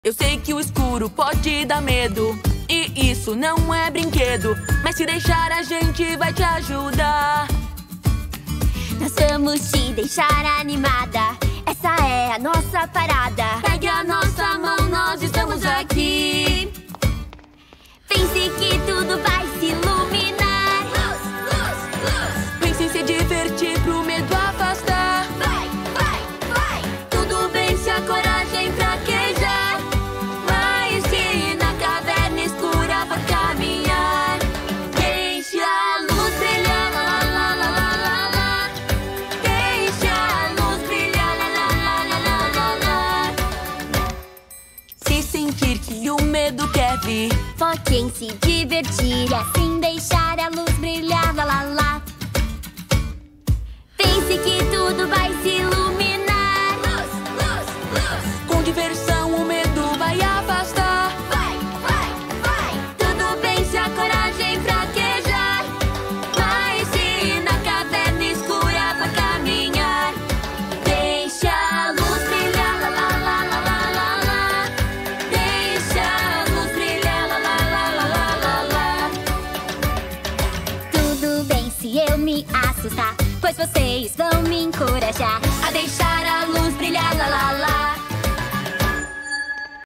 Eu sei que o escuro pode dar medo, e isso não é brinquedo, mas se deixar a gente vai te ajudar. Nós vamos te deixar animada, essa é a nossa parada. Pegue a nossa mão, nós estamos aqui. Pense que tudo vai se iluminar. Luz, luz, luz. Pense em se divertir pro medo afastar. Vai, vai, vai. Tudo bem se a coragem fraquejar, mas se na caverna escura for caminhar, deixe a luz brilhar, lá, lá, lá, lá, lá, lá. Deixe a luz brilhar, lá, lá, lá, lá, lá, lá. Se sentir que o medo quer vir, foque em se divertir e assim deixar a luz brilhar, lá, lá, lá. Pense que tudo vai se iluminar. Luz, luz, luz. Com diversão o medo vai afastar. Vai, vai, vai. Tudo bem se a coragem fraquejar, mas se na caverna escura for caminhar, deixe a luz brilhar, lá, lá, lá, lá, lá, lá, lá. Deixe a luz brilhar, lá, lá, lá, lá, lá, lá, lá. Tudo bem se eu me assustar, pois vocês vão me encorajar A deixar a luz brilhar, lá, lá, lá.